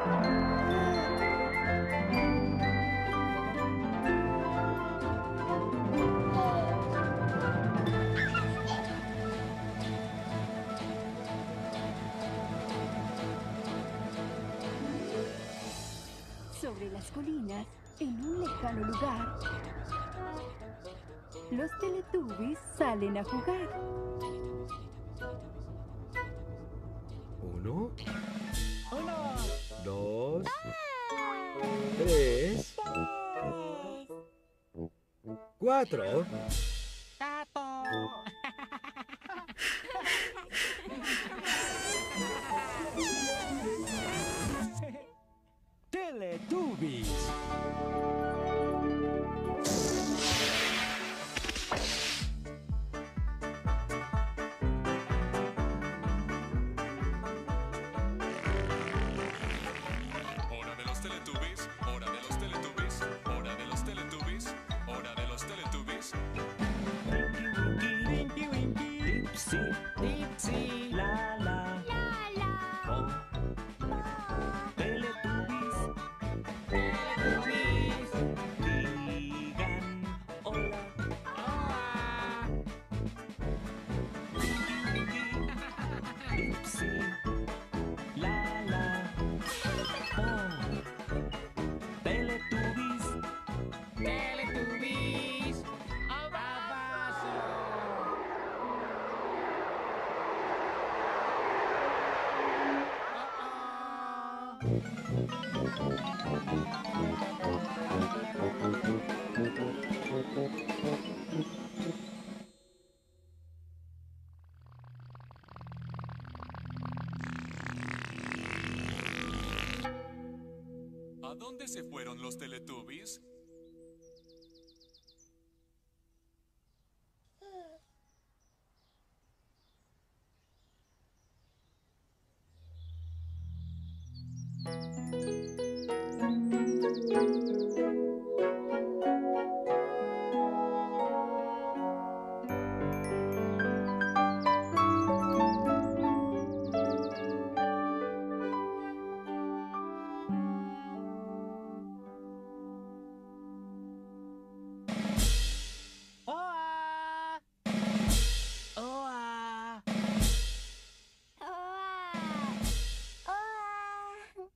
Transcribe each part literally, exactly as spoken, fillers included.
Sobre las colinas, en un lejano lugar, los Teletubbies salen a jugar. Uno. Uno. Dos. ¡Ah! Tres. Tres. Cuatro. Gato. Teletubbies. Hora de los Teletubbies, hora de los Teletubbies, hora de los Teletubbies, hora de los Teletubbies. Winky, winky, Dipsy, Dipsy, la, la, La, la. oh. Pa. Teletubbies, Teletubbies. digan hola. Hola. Dipsy, la, la, oh. Teletubbies, Teletubbies. Abajo. ¿A dónde se fueron los Teletubbies? Oa. Oa. Oa. Oa.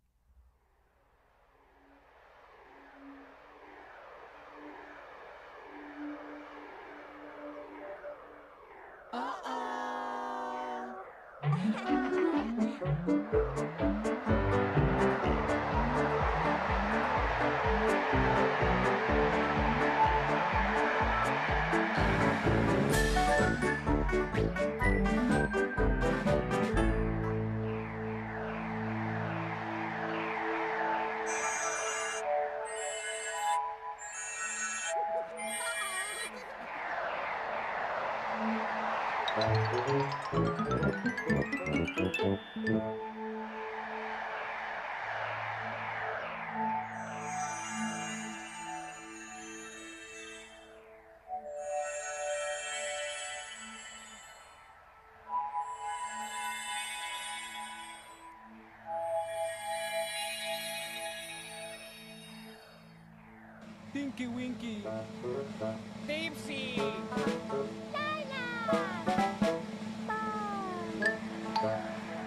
Tinky Winky, Dipsy. Laila. Pa.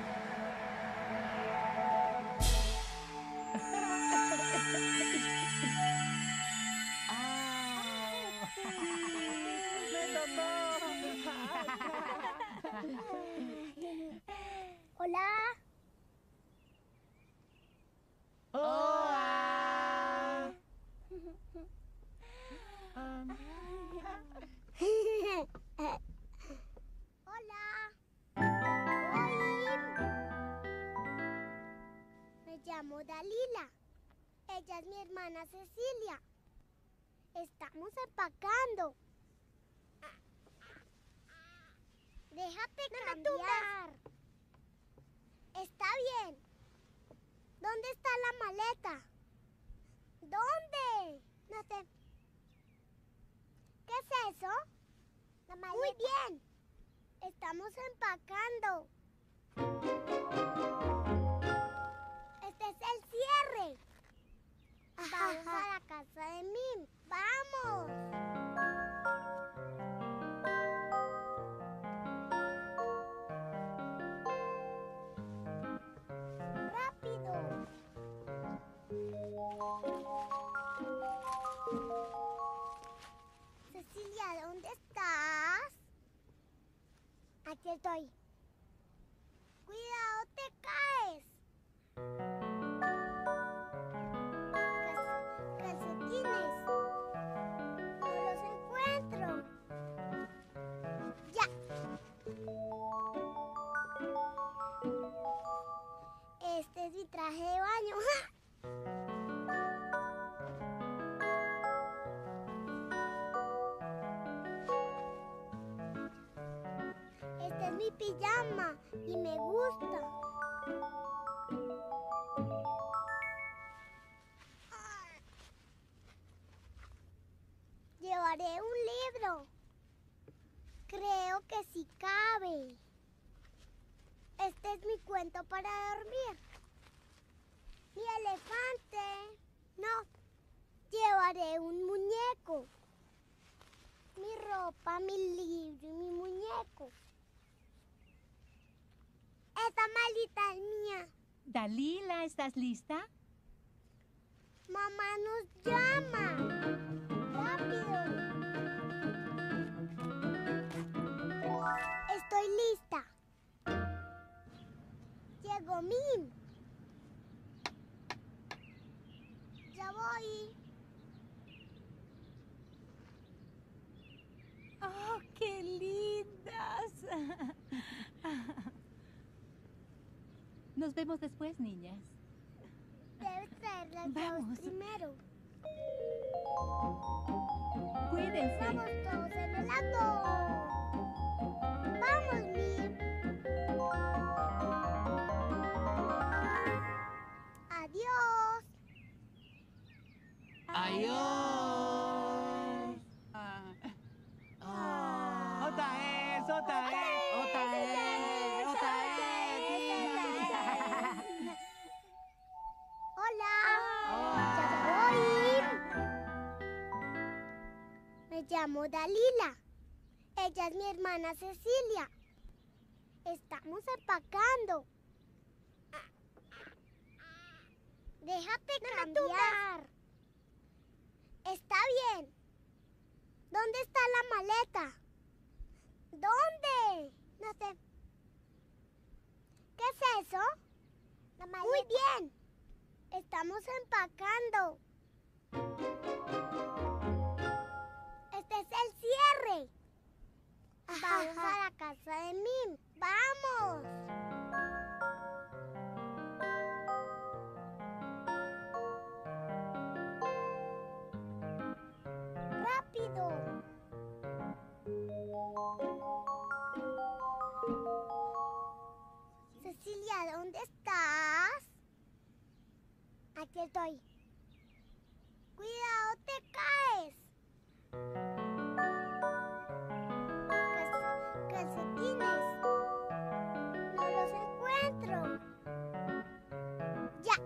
Hola. Oa. Hola. Oim. Me llamo Dalila. Ella es mi hermana Cecilia. Estamos empacando. Déjate cambiar. Está bien. ¿Dónde está la maleta? ¿Dónde? No sé. ¿Qué es eso? La maleta. Muy bien. Estamos empacando. Este es pijama y me gusta. Llevaré un libro. Creo que sí cabe. Este es mi cuento para dormir. Mi elefante. No. Llevaré un muñeco. Mi ropa, mi libro y mi muñeco. Esta malita es mía. Dalila, ¿estás lista? Mamá nos llama. Rápido. Estoy lista. Llegó Mim. Ya voy. ¡Oh, qué lindas! Nos vemos después, niñas. Debes traer las Vamos. llaves primero. Cuídense. Vamos todos en el auto. Vamos, Mim. Adiós. Adiós. Otra vez, otra vez. Otra vez, otra Hola. Ya voy. Me llamo Dalila. Ella es mi hermana Cecilia. Estamos empacando. Déjate cambiar. Está bien. ¿Dónde está la maleta? ¿Dónde? No sé. ¿Qué es eso? La maleta. Muy bien. Estamos empacando. Este es el cierre. Vamos a la casa de Mim. ¡Vamos! ¡Rápido! Cecilia, ¿dónde estás? Aquí estoy. Cuidado, te caes. Cal- calcetines. No los encuentro. Ya.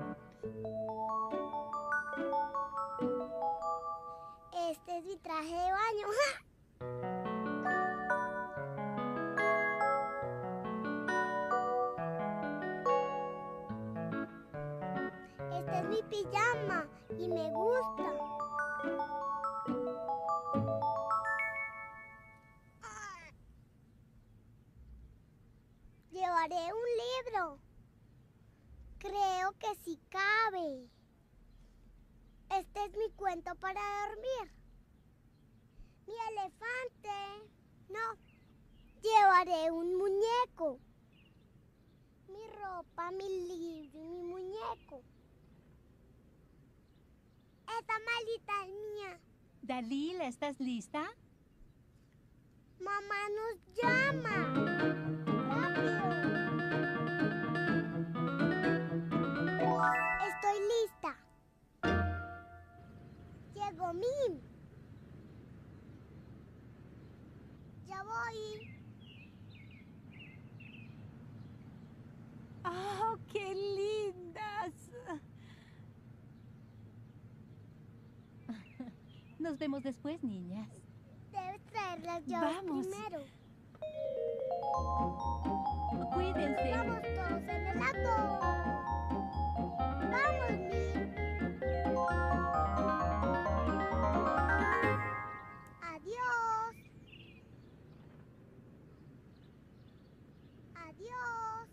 Este es mi traje de baño. Este es mi pijama y me gusta. Llevaré un libro. Creo que sí cabe. Este es mi cuento para dormir. Mi elefante. No. Llevaré un muñeco. Mi ropa, mi libro y mi muñeco. Esta malita es mía. Dalila, ¿estás lista? Mamá nos llama. Rápido. Estoy lista. Llegó Mim. Ya voy. ¡Oh, qué lindas! Nos vemos después, niñas. Debes traer las llaves Vamos. primero. Cuídense. Vamos todos en el auto. Vamos, Mim. Adiós. Adiós.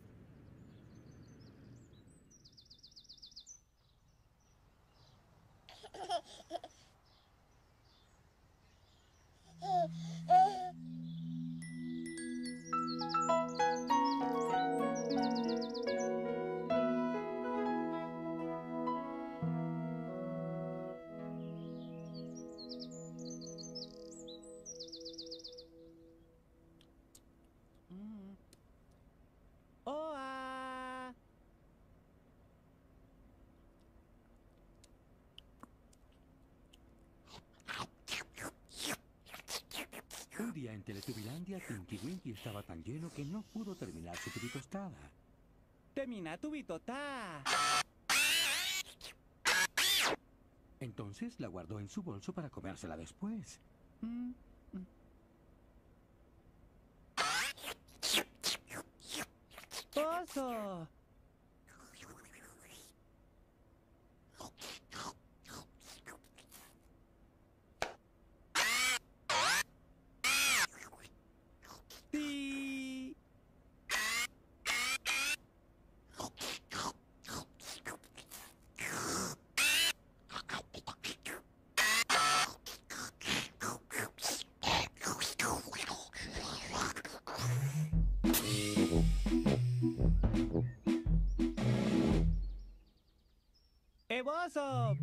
Un día en Teletubilandia, Tinky Winky estaba tan lleno que no pudo terminar su tubitostada. Termina tu bitota. Entonces la guardó en su bolso para comérsela después. Mm, mm. ¡Oso! ¡Sí! ¡Eh, oso!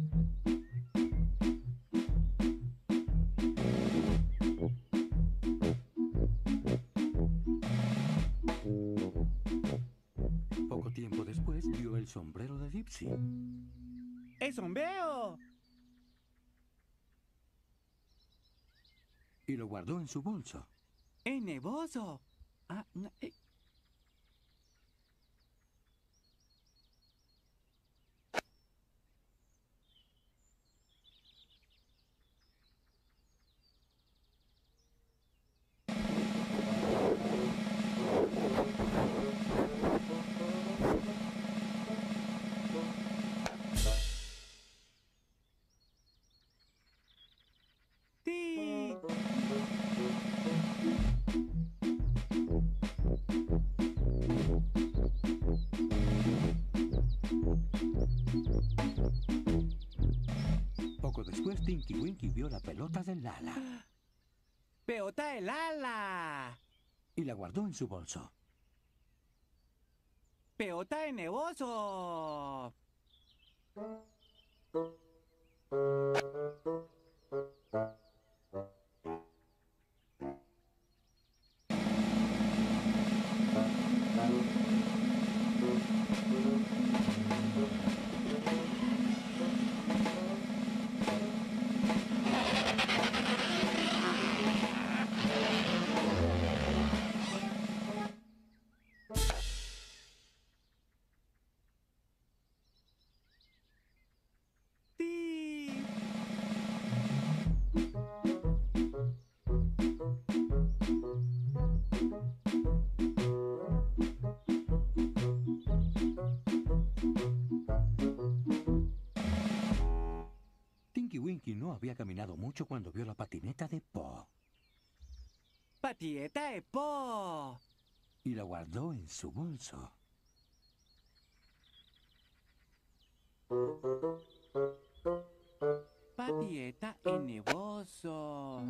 Poco tiempo después vio el sombrero de Dipsy. ¡Es un veo! Y lo guardó en su bolso. ¡Es nevoso! Ah, no, eh. ¡Sí! Poco después, Tinky Winky vio la pelota de Lala ¡Peota el ala! y la guardó en su bolso. ¡Peota el nevoso! ¡Sí! Tinky Winky no había caminado mucho cuando vio la patineta de Po ¡Patieta de po! y la guardó en su bolso. ¡Patieta el nevoso!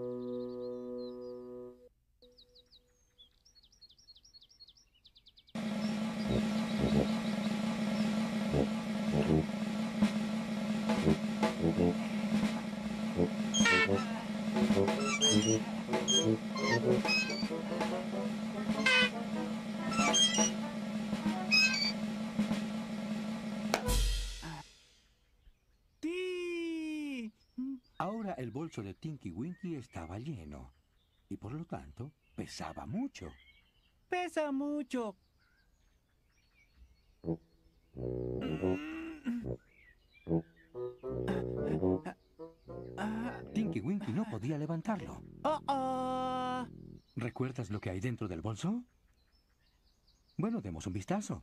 ¡Sí! Ahora el bolso de Tinky Winky estaba lleno y por lo tanto pesaba mucho. ¡Pesa mucho! Ah, Tinky Winky no podía levantarlo. ¡Oh, oh! ¿Recuerdas lo que hay dentro del bolso? Bueno, demos un vistazo.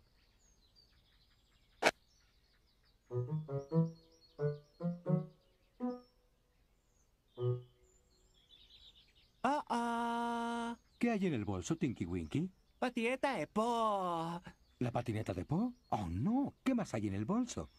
¡Oh, oh! ¿Qué hay en el bolso, Tinky Winky? ¡Patieta de po! ¿La patineta de Po? Oh, no. ¿Qué más hay en el bolso?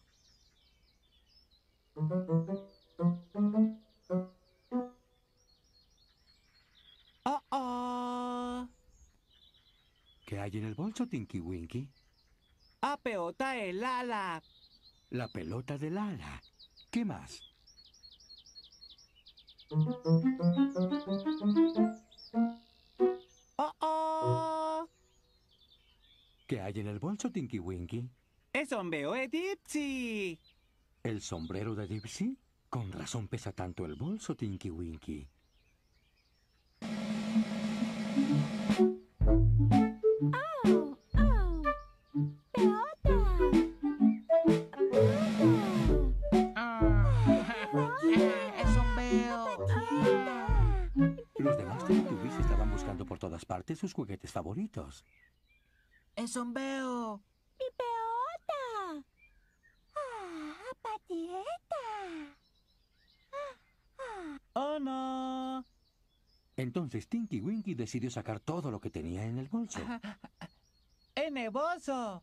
¡Oh, oh! ¿Qué hay en el bolso, Tinky Winky? ¡A peota el ala! La pelota de Lala. ¿Qué más? ¡Oh, oh! ¿Qué hay en el bolso, Tinky Winky? ¡Es un veo de Dipsy! ¿El sombrero de Dipsy? Con razón pesa tanto el bolso, Tinky Winky. ¡Oh! ¡Oh! ¡Peota! ¡Es un veo! Los demás Teletubbies estaban buscando por todas partes sus juguetes favoritos. ¡Es un veo! ¡Mi peota! ¡Ah! ¡Patieta! ¡Oh, no! Entonces Tinky Winky decidió sacar todo lo que tenía en el bolso. ¡Es nevoso!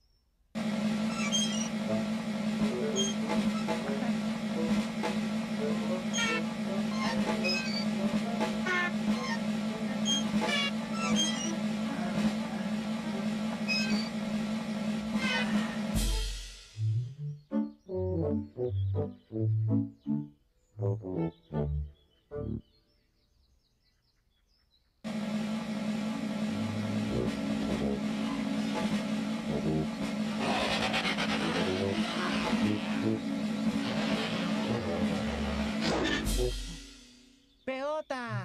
¡Peota!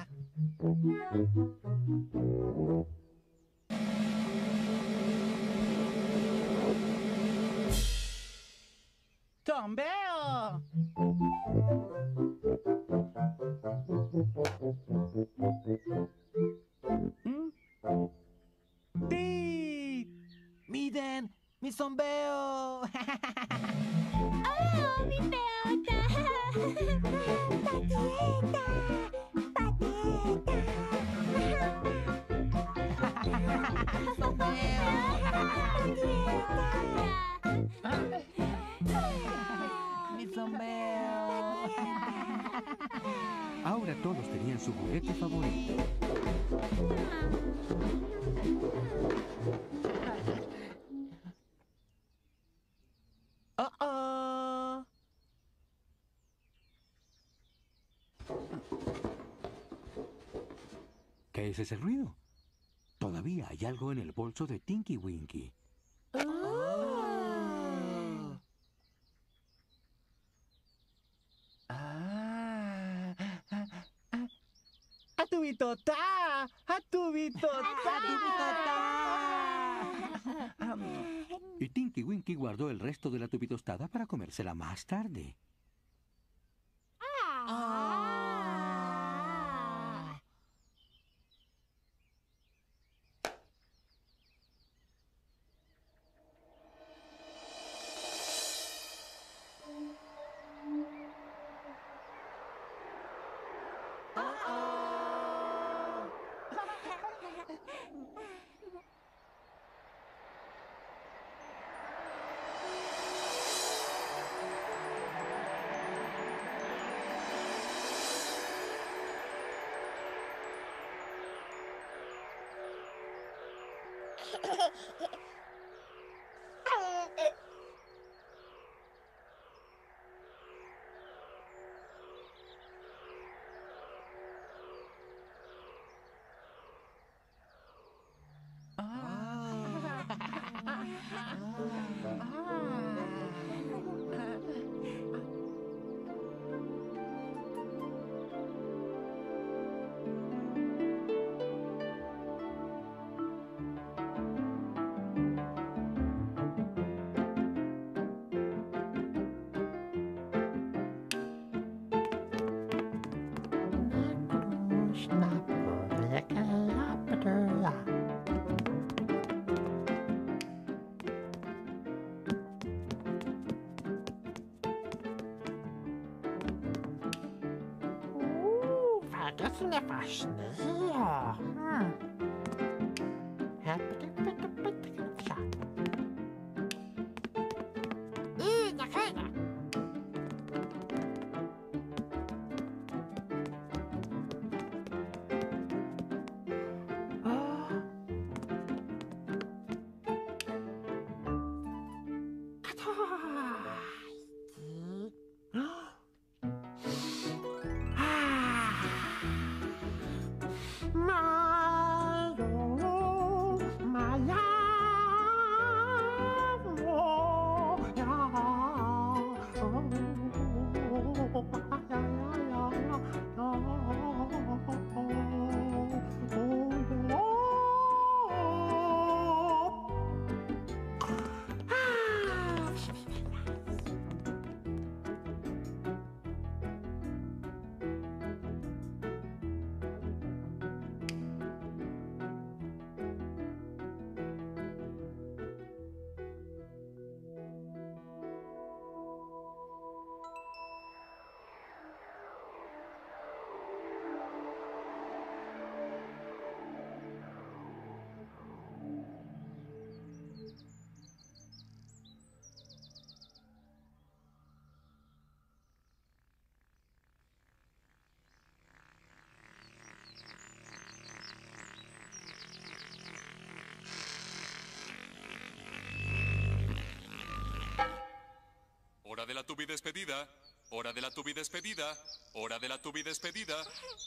¡Tombeo! ¿Mm? ¡Sí! ¡Miren! ¡Mi sombeo! ¡Oh! ¡Mi peota! ¡Patieta! ¡Patieta! ¡Mi sombeo! Ahora todos tenían su juguete favorito. ¡Oh, oh! ¿Qué es ese ruido? Todavía hay algo en el bolso de Tinky Winky. ¡Ah! ¡A tu bitota! ¡A tu bitota! Y Tinky Winky guardó el resto de la tubitostada para comérsela más tarde. Vergessene fascinerer. Hmm. I, na fajna. de la tubi despedida. Hora de la tubi despedida. Hora de la tubi despedida.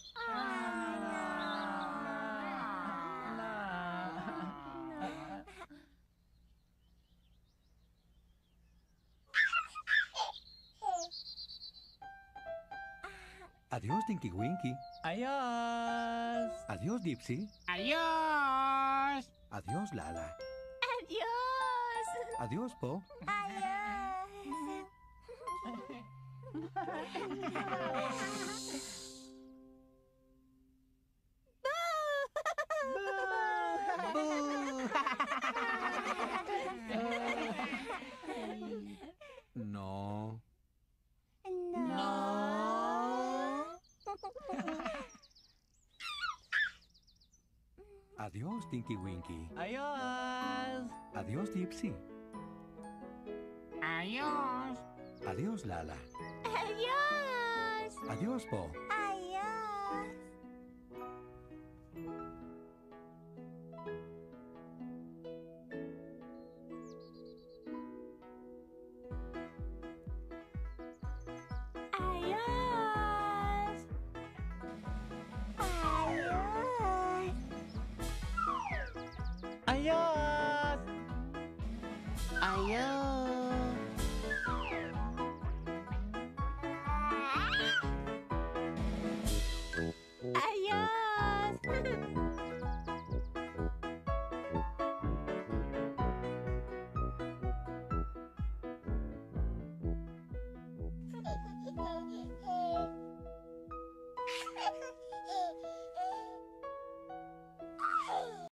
Adiós, Tinky Winky. Adiós. Adiós, Dipsy. Adiós. Adiós, Lala. Adiós. Adiós, Po. Adiós. No. No. Adiós, Tinky Winky. Adiós. Adiós, Dipsy. Adiós. Adiós, Lala. Adiós. Adiós, Po. Adiós. Adiós. Adiós. Adiós. Adiós.